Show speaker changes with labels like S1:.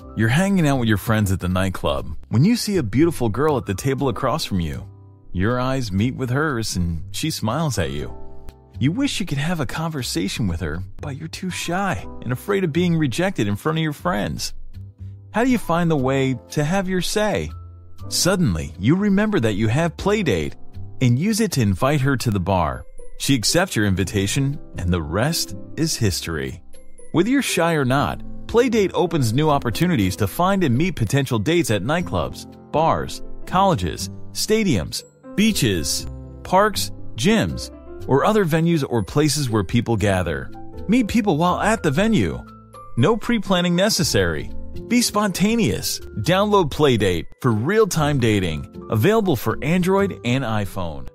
S1: You're hanging out with your friends at the nightclub when you see a beautiful girl at the table across from you. Your eyes meet with hers and she smiles at you. You wish you could have a conversation with her, but you're too shy and afraid of being rejected in front of your friends. How do you find the way to have your say? Suddenly, you remember that you have PlayDate and use it to invite her to the bar. She accepts your invitation and the rest is history. Whether you're shy or not, PlayDate opens new opportunities to find and meet potential dates at nightclubs, bars, colleges, stadiums, beaches, parks, gyms, or other venues or places where people gather. Meet people while at the venue. No pre-planning necessary. Be spontaneous. Download PlayDate for real-time dating. Available for Android and iPhone.